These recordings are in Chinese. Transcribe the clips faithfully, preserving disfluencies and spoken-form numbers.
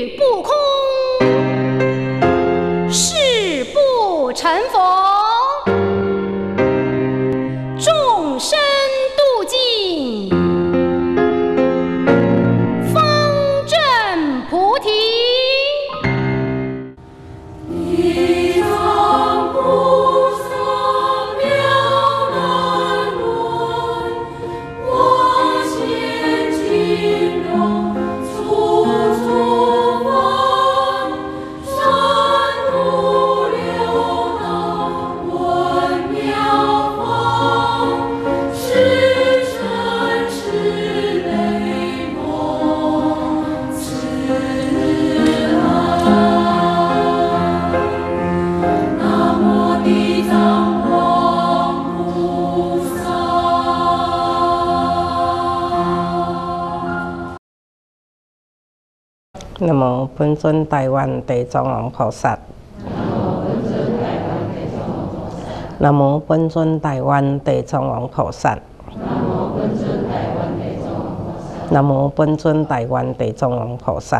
欲不空，誓不成佛，众生度尽，方证菩提。地藏菩萨妙难闻，我现金龙处处闻，三途六道闻妙法，是身是雷蒙自安。南无地藏王菩萨。 南无本尊台湾地藏王菩萨。南无本尊台湾地藏王菩萨。南无本尊台湾地藏王菩萨。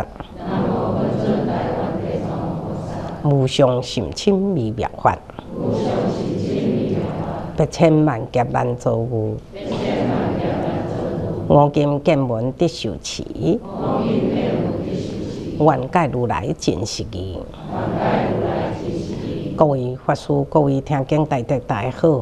无上甚深微妙法，百千万劫难遭遇。我今见闻得受持，愿解如来真实义。各位法师，各位听经大德，大家好。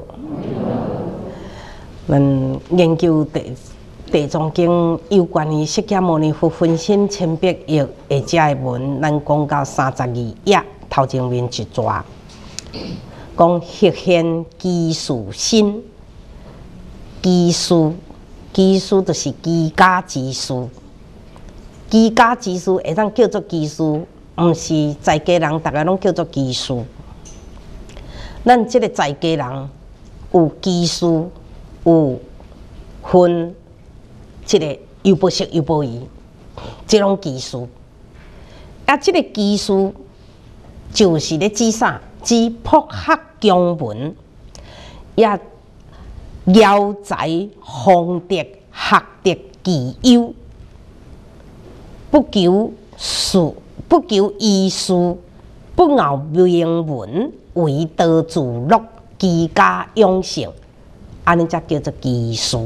咱研究地地藏经有关于释迦牟尼佛分身千百亿下遮的文，咱讲到三十二页，头前面一段，讲显现居士身，居士，居士就是居家之士。居家之士会当叫做居士，毋是在家人，大家拢叫做居士。咱即个在家人有居士，有分即个优婆塞、优婆夷，即种居士。啊，即个居士就是咧指啥？指博学强文，也遥才方德，学德具优。不求术，不求医术，不熬名文，为道自乐，居家养性，安尼才叫做居士。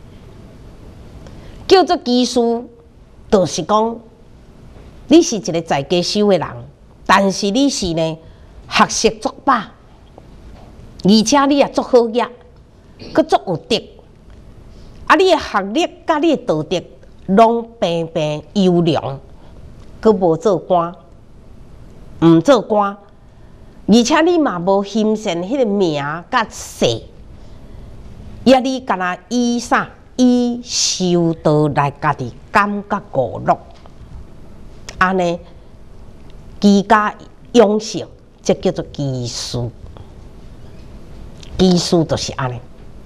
叫做居士，就是讲你是一个在家修的人，但是你是呢学识足饱，而且你也足好业，佮足有德，啊，你的学历甲你的道德。拢平平优良，佮无做官，毋做官，而且你嘛无欣赏迄个名甲势，也你干那以啥以修道来家己感觉娱乐，安尼居家养性，这叫做居士。居士就是安尼，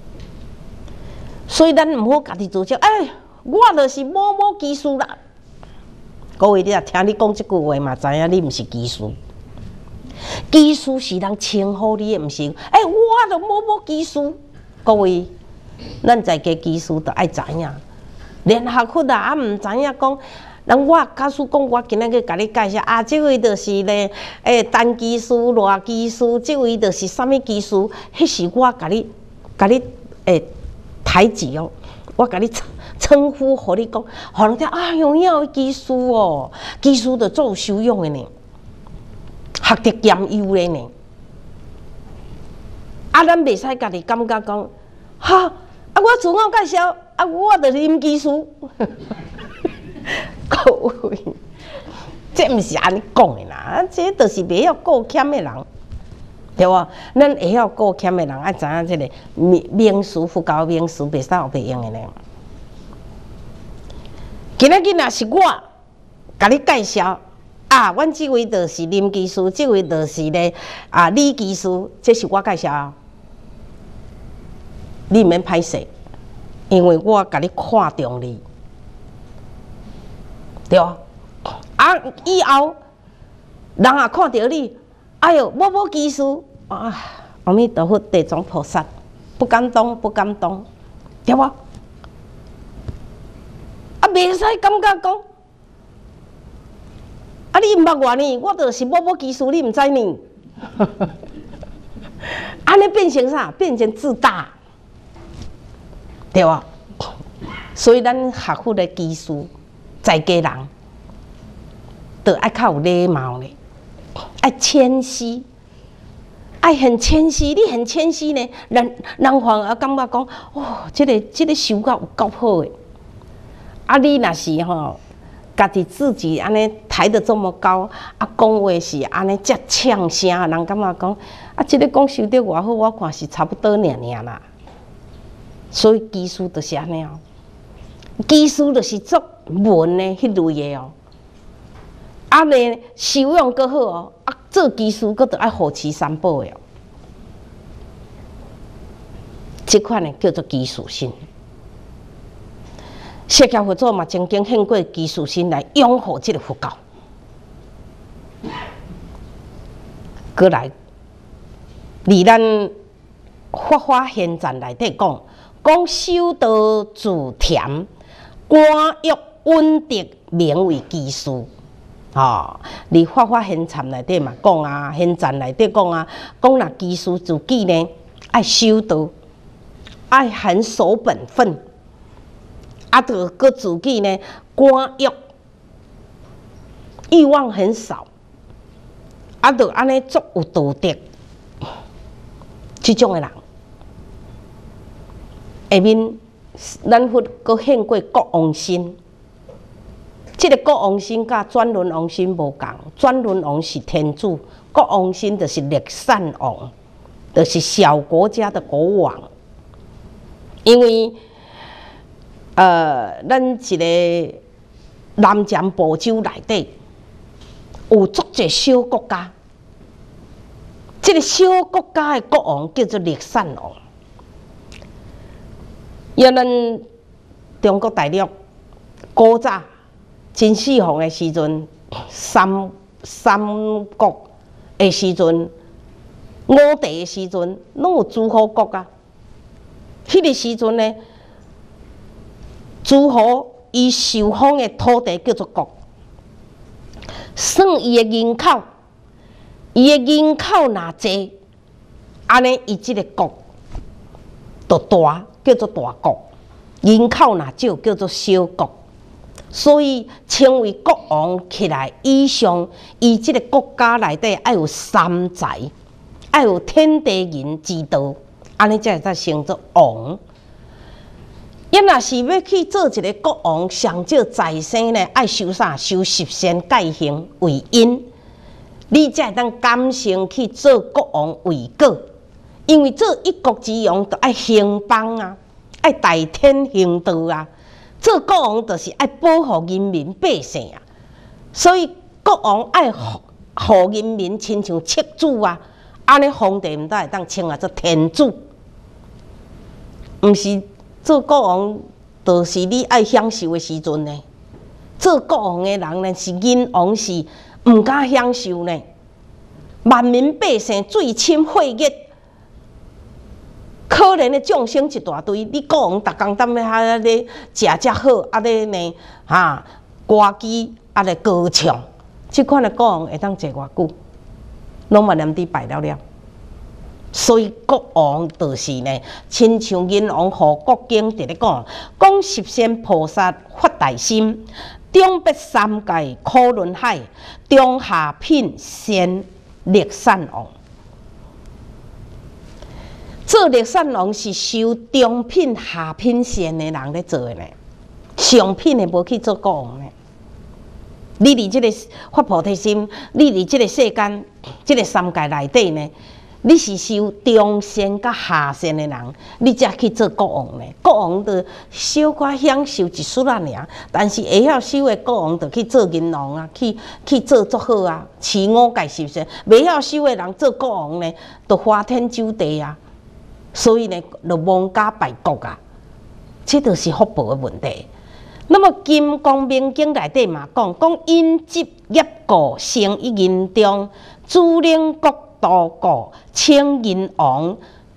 所以咱毋好家己自称，哎。我就是某某居士啦。各位，你若听你讲即句话嘛，知影你毋是居士。居士是人称呼你的，毋是。哎、欸，我就某某居士。各位，咱在家居士都爱知影。连学佛啊，啊毋知影讲。人我假使讲，我今仔日甲你介绍啊，即位就是咧，诶、欸，单居士、赖居士，即位就是啥物居士？迄是我甲你、甲你诶抬举哦，我甲你。称呼，互你讲，互人听啊，有影居士哦，居士就做有修养的呢，学得兼优的呢。啊，咱袂使家己感觉讲，哈，啊，我自我介绍，啊，我就是啉居士。各位，这毋是安尼讲的啦，这就是袂晓顾谦的人，对无？咱会晓顾谦的人，爱知影这个名名词、佛教名词，袂使有袂用的呢。今仔日若是我甲你介绍啊，阮即位就是林居士，即位就是咧啊李居士，这是我介绍，你毋免歹势，因为我甲你看中你，对啊。啊，以后人也看到你，哎哟，某某居士啊，阿弥陀佛，地藏菩萨，不敢当，不敢当，对无？啊，袂使感觉讲， 啊，你毋捌我呢？我就是某某技术，你毋知呢？安尼变成啥？变成自大，对吧？所以咱学府的技术，在家人，都爱较有礼貌呢，爱谦虚。爱很谦虚，你很谦虚呢，人人反而感觉讲，哦，这个这个修甲有够好诶。啊，你若是吼，家己自己安尼抬得这么高，啊，讲话是安尼遮呛声，人感觉讲，啊，这个讲修得偌好，我看是差不多尔尔啦。所以技术就是安尼哦，技术就是做文的迄类的哦。啊呢，修养阁好哦，啊做技术阁着爱护持三宝的哦。这款呢叫做技术性。释迦佛祖嘛曾经献过技术性来拥护这个佛教。过来，离咱法华现传内底讲，讲修道自恬，官欲稳德，名为技术。哦，伫法华现传内底嘛讲啊，现传内底讲啊，讲若技术自己呢，爱修道，爱很守本分，啊，着个自己呢，官欲欲望很少，啊，着安尼足有道德，即种的人，下面咱佛阁献过国王身。这个国王身甲转轮王身无共，转轮王是天主，国王身就是历散王，就是小国家的国王。因为，呃，咱一个南瞻部洲内底有足侪小国家，这个小国家的国王叫做历散王。要咱中国大陆古早。真四方的时阵，三三国的时阵，五帝的时阵，拢有诸侯国啊。迄个时阵呢，诸侯伊受封的土地叫做国，算伊的人口，伊的人口若济，安尼伊即个国就大，叫做大国；人口若少，叫做小国。所以成为国王起来以上，伊即个国家内底爱有三才，爱有天地人之道，安尼才会才成做王。伊若是要去做一个国王，上少在生呢，爱修啥？修十善戒行为因，你才会当甘心去做国王为果。因为做一国之王，就爱兴邦啊，爱代天行道啊。做国王就是爱保护人民百姓啊，所以国王爱护护人民，亲像赤子啊，安尼皇帝毋才会当称啊做天主。毋是做国王，就是你爱享受的时阵呢。做国王的人呢，是人王是毋敢享受呢。万民百姓最深血热。可怜的众生一大堆，你国王逐工踮咧遐咧食遮好，啊咧呢哈歌姬啊咧歌唱，即款的国王会当坐偌久？拢嘛念伫拜了了。所以国王就是呢，亲像银王护国经伫咧讲，讲十善菩萨发大心，中拔三界苦轮海，中下品善历散王。做历散王是修中品、下品善的人咧做的呢，上品的无去做国王呢。你伫即个发菩提心，你伫即个世间、即个三界内底呢，你是修中善甲下善的人，你才去做国王呢。国王着小可享受一丝仔尔，但是会晓修的国王着去做银王啊，去去做足好啊，持五戒十善。袂晓修的人做国王呢，着花天酒地啊。所以呢，就妄加败国啊，这就是福报的问题。那么《金光明经》内底嘛讲，讲因执业故，生于人中，主领国度故，称人王。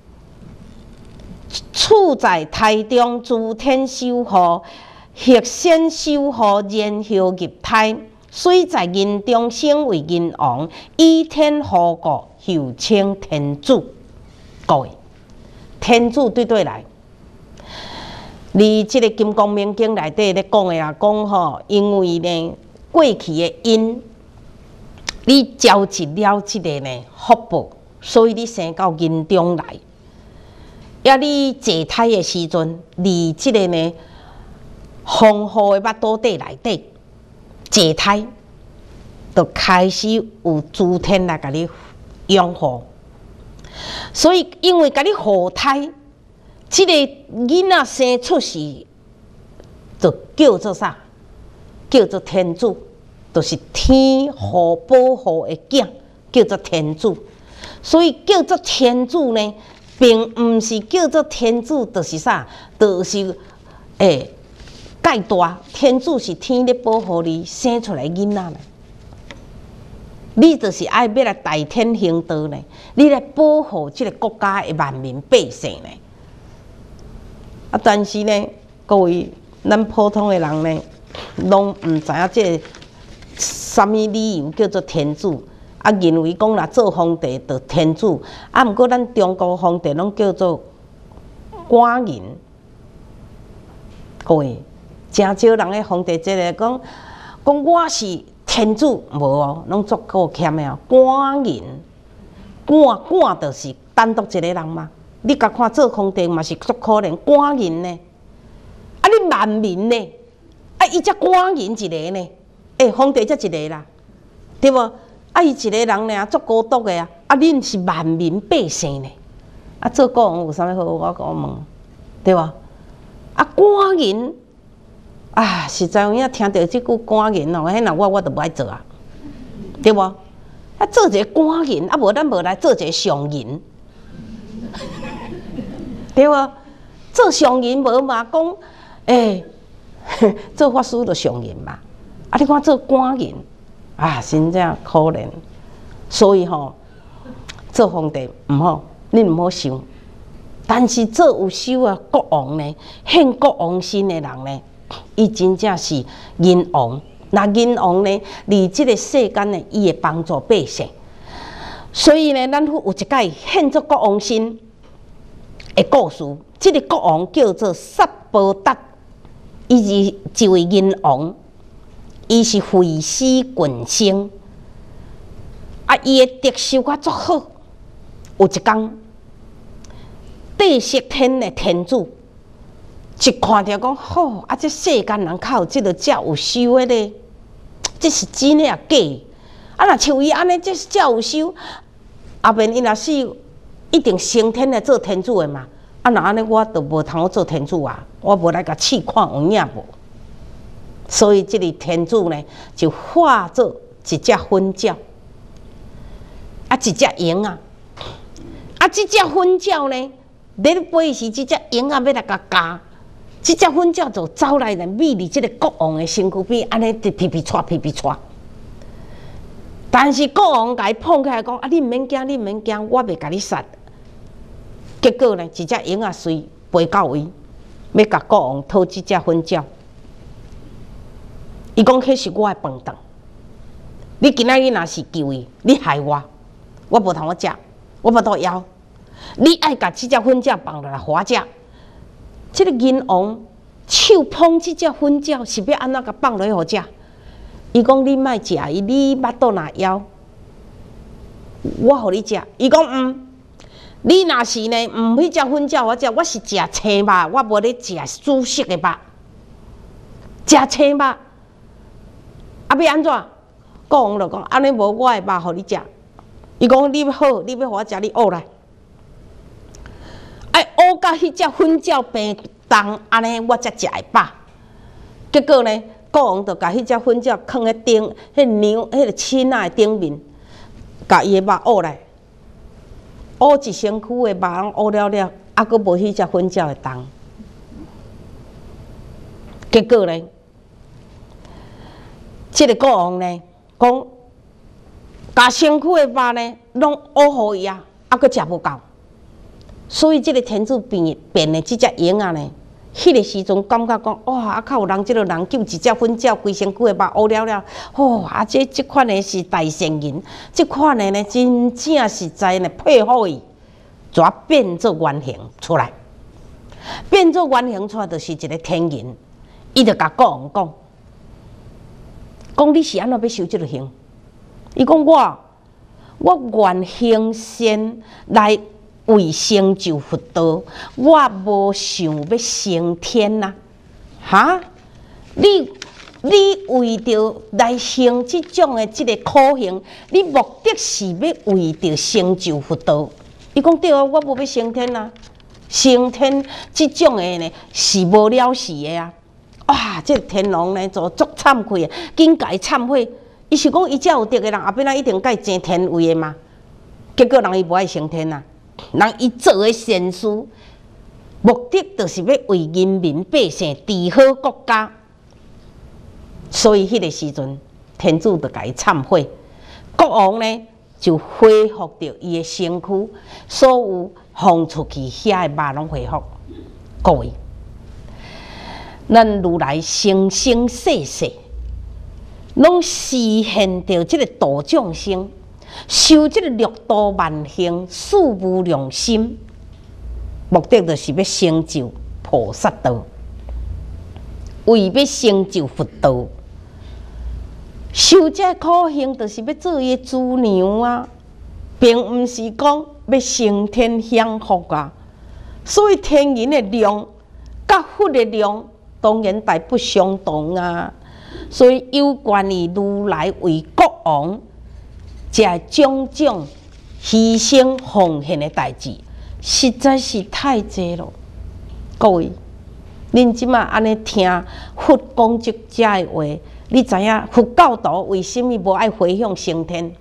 处在台中，诸天守护，核先守护，然后入胎， 虽在人中生为人王，以天护国，后称天子。各位，天子对对来，你即个《金刚明经》内底咧讲的啊，讲吼，因为呢过去的因，你招致了即个呢福报，所以你生到人中来。也你坐胎的时阵，你即个呢丰富的腹肚底内底坐胎，就开始有诸天来甲你养护。所以因为甲你护胎，即、这个囡仔生出世，就叫做啥？叫做天子，就是天护保护的囝，叫做天子。所以叫做天子呢，并毋是叫做天子，就是啥？就是诶，介大天子是天咧保护你生出来囡仔呢。你就是爱要来代天行道呢，你来保护这个国家的万民百姓呢。啊，但是呢，各位，咱普通的人呢，拢毋知影这个什么理由叫做天子，啊，认为讲啦做皇帝就天子，啊，毋过咱中国皇帝拢叫做官人。各位，真少人的皇帝即个讲讲我是天子，无哦，拢足够欠的哦。官人，官官就是单独一个人嘛。你甲看做皇帝嘛是足可怜，官人呢？啊，你万民呢？啊，伊才官人一个呢？诶、欸，皇帝才一个啦，对无？啊，伊一个人呢，足孤独的啊！啊，恁是万民百姓呢？啊，做国王有啥物好？我讲问，对无？啊，官人。啊，实在有影听到即句官人哦，迄若我我都无爱做啊，对无？啊，做一个官人，啊无咱无来做一个上人，对无？做上人无嘛讲，诶、欸，做法师就上人嘛。啊，你看做官人，啊，真正可怜。所以吼，做皇帝毋好，你毋好想。但是做有修啊国王呢，献国王心的人呢？伊真正是人王，那人王呢？离这个世间呢，伊会帮助百姓。所以呢，咱有一解献作国王心的故事。这个国王叫做萨波达，伊是一位人王，伊是会师群星。啊，伊的德修较足好。有一天，帝释天的天子。一看到讲，吼、哦、啊！这世间人较有即个遮有修的咧，这是真的啊假的？啊，若像伊安尼，这是遮有修，后面伊若是一定升天来做天主的嘛？啊，若安尼我就无通做天主啊！我无来甲试看有影无？所以即个天主呢，就化作一只粉鸟，啊，一只鹰啊，啊，即只粉鸟呢，咧飞时，即只鹰啊要来甲咬。即只粉鸟就走来了，秘伫即个国王的身躯边，安尼直皮皮喘，皮皮喘。但是国王甲伊碰起来讲：啊，你毋免惊，你毋免惊，我袂甲你杀。结果呢，一只鹰仔随飞到位，要甲国王讨即只粉鸟。伊讲：迄是我的饭顿。你今仔日若是救伊，你害我，我无通我食，我无度枵。你爱甲即只粉鸟放落来，互我食。这个人王手捧这只粉鸟，是要安怎甲放落去互食？伊讲：你莫食伊，你腹肚若枵，我互你食。伊讲：嗯，你若是呢，毋去食粉鸟，我食，我是食青肉，我无咧食煮熟的肉，食青肉。啊，要安怎？国王就讲：安尼无，我的肉互你食。伊讲：你好，你要互我食，你学来。爱学到迄只粉鸟平重，安尼我才食会饱。结果呢，国王就甲迄只粉鸟放喺顶，迄牛、迄个亲仔的顶面，甲伊的肉学来，学一身躯的肉，学了了，啊，佫无迄只粉鸟的重。结果呢，即、这个国王呢，讲，甲身躯的肉呢，拢学互伊啊，啊，佫食无够。所以，这个天主变变的这只鹰啊呢， 迄个时阵感觉讲，哇，啊，较有人即个人救一只粉鸟，规身躯的肉乌了了，吼、哦，啊，这即款的是大善人，即款的呢，真正实在呢佩服伊，怎变做原形出来？变做原形出来，就是一个天人，伊就甲国王讲，讲你是安怎要修即个行？伊讲我，我原行善来。为成就佛道，我无想要升天呐、啊！哈，你你为着来行这种的这个苦行，你目的是要为着成就佛道。伊讲对啊，我无要升天啊，升天这种的呢是无了时的啊！哇，这个天王呢就足惭愧啊，紧甲伊忏悔。伊是讲伊遮有德的人，后壁仔一定甲伊争天位的嘛？结果人伊无爱升天啊！人伊做诶善事，目的就是要为人民百姓治好国家，所以迄个时阵，天主就甲伊忏悔，国王呢就恢复着伊诶身躯，所有放出去遐诶肉拢恢复。各位，咱如来生生世世，拢实现着即个度众生。修这个六度万行，四无量心，目的就是要成就菩萨道，为要成就佛道。修这苦行，就是要做伊主娘啊，并毋是讲要升天享福啊。所以天人的量，甲佛的量，当然大不相同啊。所以有关于如来为国王。这种种牺牲奉献的代志，实在是太济了。各位，恁即马安尼听佛讲这遮的话，你知影佛教徒为什么无爱回向升天？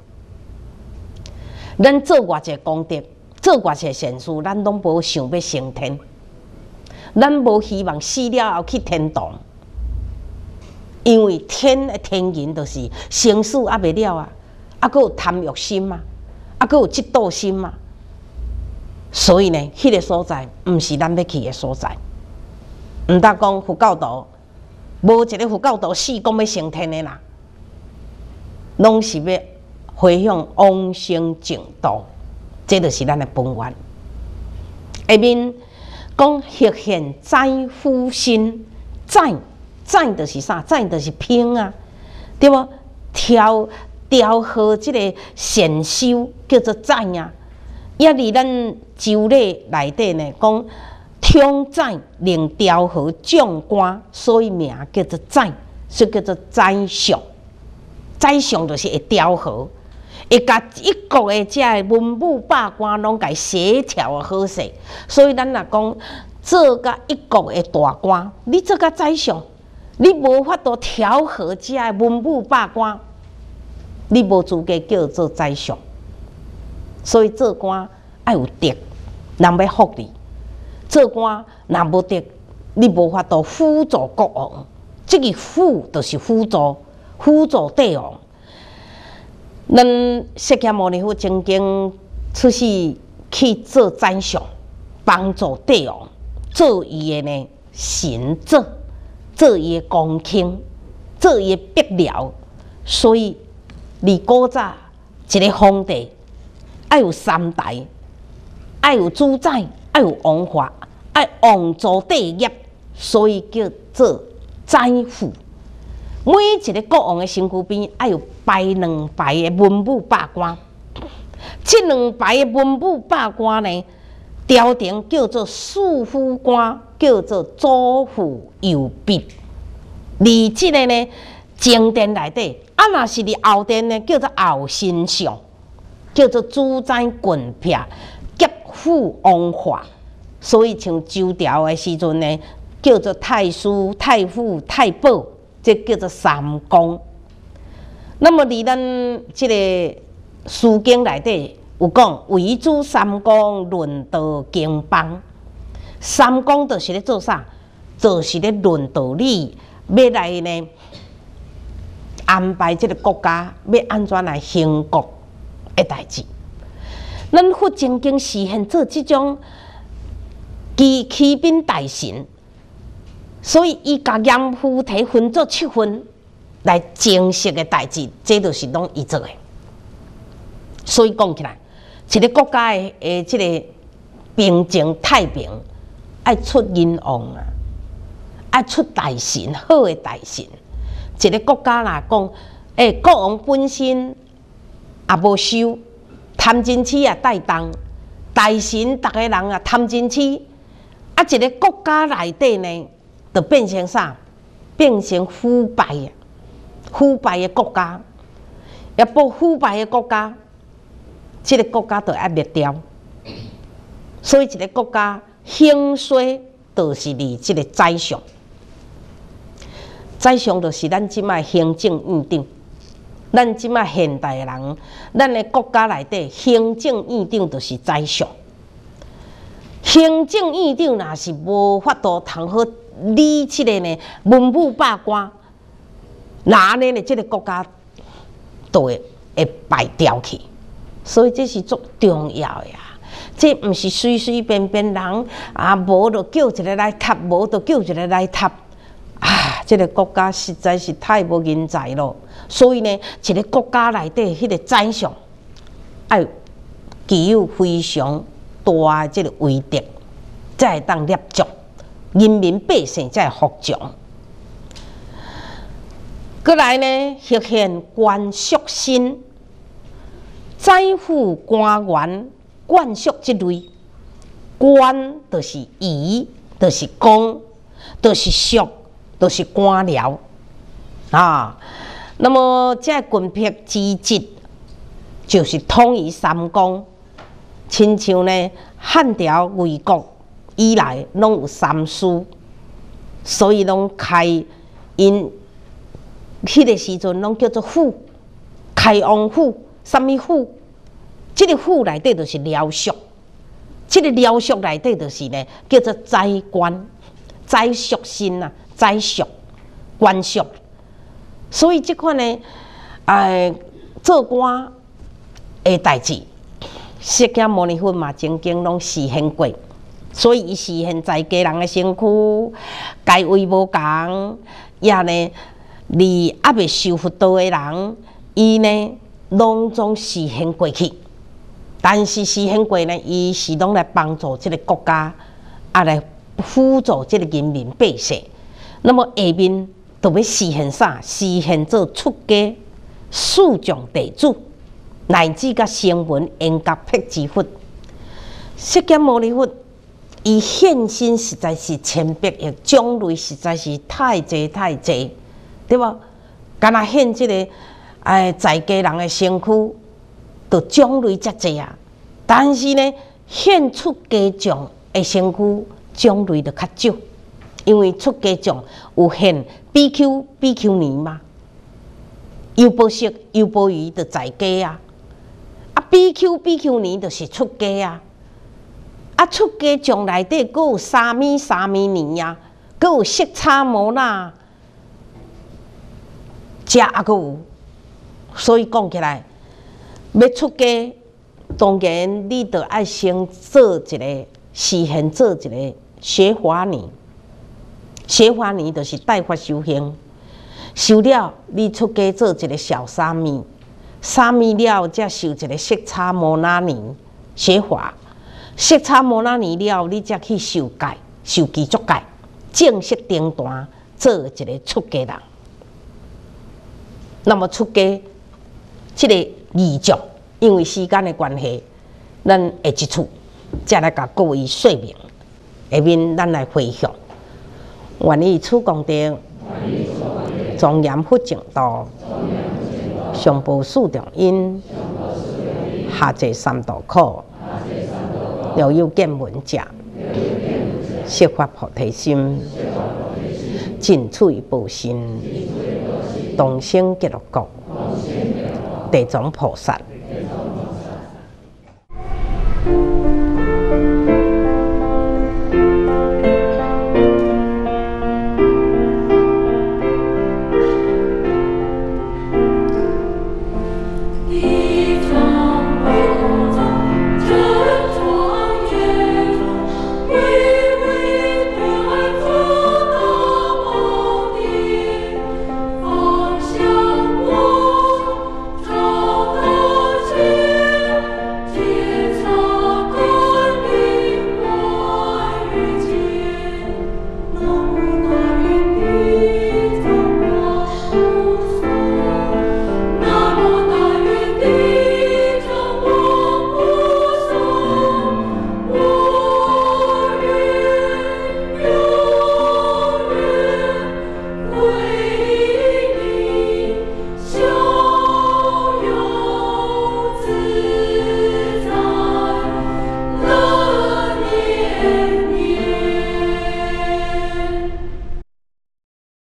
咱做偌济功德，做偌济善事，咱拢无想要升天。咱无希望死了后去天堂，因为天的天人就是生死还未了啊。啊，佫有贪欲心嘛，啊，佫有嫉妒心嘛，所以呢，迄、那个所在毋是咱要去的所在。毋得讲佛教徒，无一个佛教徒死讲要升天的啦，拢是要回向往生净土，这就是咱的本愿。下面讲实现在夫心，在在就是啥？在就是拼啊，对无？挑。调和这个善修叫做在呀，也伫咱周礼内底呢讲通在令调和众官，所以名叫做在，所以叫做宰相。宰相就是会调和，会甲一国的这文武百官拢甲协调的好势。所以咱若讲做甲一国的大官，你做甲宰相，你无法度调和这文武百官。你无资格叫做宰相，所以做官要有德，人要服你。做官若无德，你无法度辅助国王。这个辅就是辅助，辅助帝王。咱释迦牟尼佛曾经出世去做宰相，帮助帝王，做伊的呢行政，做伊的公卿，做伊的幕僚，所以。你古早一个皇帝要有三代，要有主宰，要有王法，要王族帝业，所以叫做宰父。每一个国王的身躯边要有排两排的文武百官，这两排的文武百官呢，朝廷叫做庶夫官，叫做左辅右弼。而这个呢，正殿内底。啊，若是伫后殿呢，叫做后丞相，叫做主宰郡阢，劫府王法。所以像周朝的时阵呢，叫做太师、太傅、太保，这叫做三公。那么伫咱这个书经内底有讲，为主三公论道经邦。三公就是咧做啥？就是咧论道理，要来呢。安排这个国家要安怎来兴国的代志，咱佛曾经实现做这种起起兵大神， 所以伊甲严父体分做七份来正式的代志，这就是拢伊做的。所以讲起来，一个国家的诶，即个平静太平，爱出人王啊，爱出大臣，好的大臣。一个国家来讲，诶，国王本身也无收，贪嗔痴也带动，大臣逐个人啊贪嗔痴，啊，一个国家内底呢，就变成啥？变成腐败啊！腐败的国家，也不腐败的国家。这个国家就要灭掉，所以一个国家兴衰，就是离这个宰相。宰相就是咱即卖行政院长，咱即卖现代人，咱的国家内底行政院长就是宰相。行政院长若是无法度通好理这个呢文武百官，那呢呢，这个国家就会会败掉去。所以这是足重要的呀，这毋是随随便便人啊，无就叫一个来插，无就叫一个来插啊！这个国家实在是太无人才咯。所以呢，一个国家内底迄个宰相，要具有非常大的这个威德，才会当立足，人民百姓才会服从。过来呢，实现官属心。宰府官员官属即类，官就是仪，就是公，就是属，就是官僚啊。那么这郡闢之职，就是统一三公。亲像呢，汉朝魏国以来，拢有三司，所以拢开因迄个时阵拢叫做府，开王府。什么府？这个府内底就是僚属，这个僚属内底就是呢，叫做宰官、宰属心啊、宰属、官属。所以这款呢，呃，做官的代志，释迦牟尼佛嘛曾经拢实现过。所以伊实现在家人的身躯，该位无共，也呢，离还未受佛道的人，伊呢。拢总实现过去，但是实现过呢，伊是拢来帮助这个国家，啊来辅助这个人民百姓。那么下面就要实现啥？实现做出家、四众地主，乃至甲声闻缘觉辟支佛。释迦牟尼佛伊现身实在是千百亿，种类实在是太济太济，对吧？敢若现这个。哎，在家人的身躯，就种类遮济啊。但是呢，现出家众的身躯种类就较少，因为出家众有现比丘、比丘尼嘛，优波塞、优波夷就在家啊。啊，比丘、比丘尼就是出家啊。啊，出家众内底佫有沙弥、沙弥尼啊，佫有色叉摩那，遮啊佫有。所以讲起来，要出家，当然你得爱先做一个实现做一个学华尼。学华尼就是带法修行，修了你出家做一个小沙弥，沙弥了才修一个色叉摩那尼学华，色叉摩那尼了你才去受戒，受具足戒，正式登坛做一个出家人。那么出家。这个仪式，因为时间的关系，咱下一次再来甲各位说明。下面咱来回向，愿以此功德，庄严佛净土，上报四重因，下济三途苦，了有见闻者，悉发菩提心，尽取报身，同生极乐国。地藏菩萨